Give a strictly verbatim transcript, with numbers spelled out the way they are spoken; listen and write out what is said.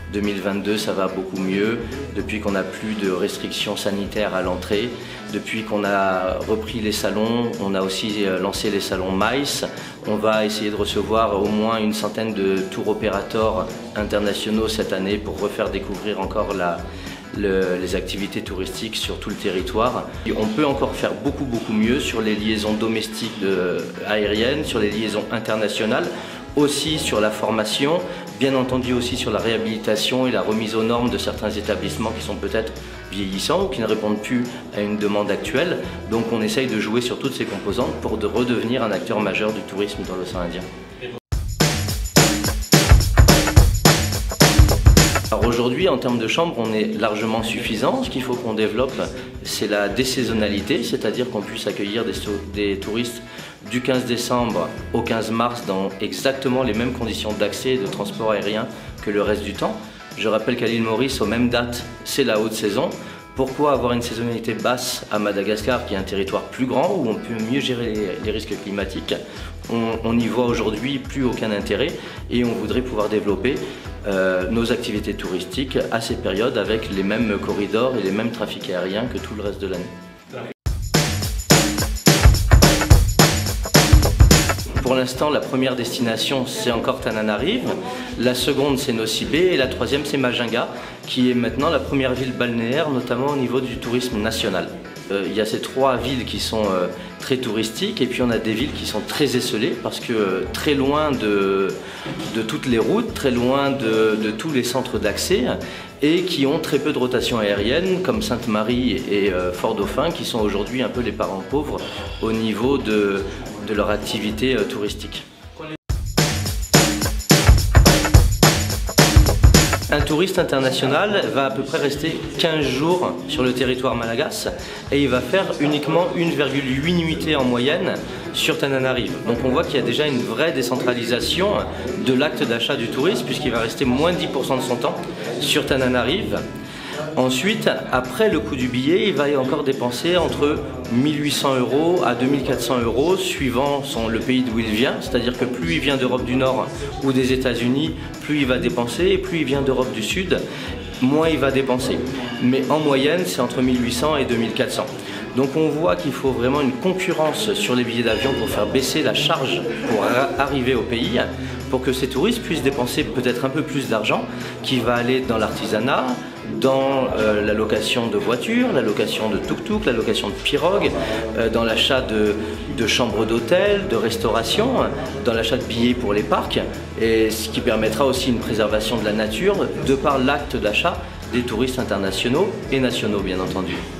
deux mille vingt-deux, ça va beaucoup mieux. Depuis qu'on n'a plus de restrictions sanitaires à l'entrée, depuis qu'on a repris les salons, on a aussi lancé les salons MICE. On va essayer de recevoir au moins une centaine de tour opérateurs internationaux cette année pour refaire découvrir encore la, le, les activités touristiques sur tout le territoire. Et on peut encore faire beaucoup beaucoup mieux sur les liaisons domestiques de, aériennes, sur les liaisons internationales, aussi sur la formation, bien entendu aussi sur la réhabilitation et la remise aux normes de certains établissements qui sont peut-être vieillissants ou qui ne répondent plus à une demande actuelle. Donc on essaye de jouer sur toutes ces composantes pour de redevenir un acteur majeur du tourisme dans l'océan Indien. Alors aujourd'hui, en termes de chambres, on est largement suffisant. Ce qu'il faut qu'on développe, c'est la désaisonnalité, c'est-à-dire qu'on puisse accueillir des, des touristes du quinze décembre au quinze mars dans exactement les mêmes conditions d'accès et de transport aérien que le reste du temps. Je rappelle qu'à l'île Maurice, aux mêmes dates, c'est la haute saison. Pourquoi avoir une saisonnalité basse à Madagascar, qui est un territoire plus grand, où on peut mieux gérer les, les risques climatiques? On n'y voit aujourd'hui plus aucun intérêt et on voudrait pouvoir développer euh, nos activités touristiques à ces périodes avec les mêmes corridors et les mêmes trafics aériens que tout le reste de l'année. Pour l'instant, la première destination, c'est encore Tananarive, la seconde, c'est Nosy Be et la troisième, c'est Majinga, qui est maintenant la première ville balnéaire, notamment au niveau du tourisme national. Euh, il y a ces trois villes qui sont euh, très touristiques et puis on a des villes qui sont très esselées parce que euh, très loin de, de toutes les routes, très loin de, de tous les centres d'accès et qui ont très peu de rotation aérienne comme Sainte-Marie et euh, Fort-Dauphin qui sont aujourd'hui un peu les parents pauvres au niveau de, de leur activité euh, touristique. Un touriste international va à peu près rester quinze jours sur le territoire malagasy et il va faire uniquement une virgule huit nuitées en moyenne sur Tananarive. Donc on voit qu'il y a déjà une vraie décentralisation de l'acte d'achat du touriste puisqu'il va rester moins de dix pour cent de son temps sur Tananarive. Ensuite, après le coût du billet, il va y encore dépenser entre mille huit cents euros à deux mille quatre cents euros suivant son, le pays d'où il vient. C'est-à-dire que plus il vient d'Europe du Nord ou des États-Unis, plus il va dépenser et plus il vient d'Europe du Sud, moins il va dépenser. Mais en moyenne, c'est entre mille huit cents et deux mille quatre cents. Donc on voit qu'il faut vraiment une concurrence sur les billets d'avion pour faire baisser la charge pour arriver au pays, pour que ces touristes puissent dépenser peut-être un peu plus d'argent qui va aller dans l'artisanat, dans euh, la location de voitures, la location de tuk-tuk, la location de pirogues, euh, dans l'achat de, de chambres d'hôtel, de restauration, dans l'achat de billets pour les parcs, et ce qui permettra aussi une préservation de la nature de par l'acte d'achat des touristes internationaux et nationaux bien entendu.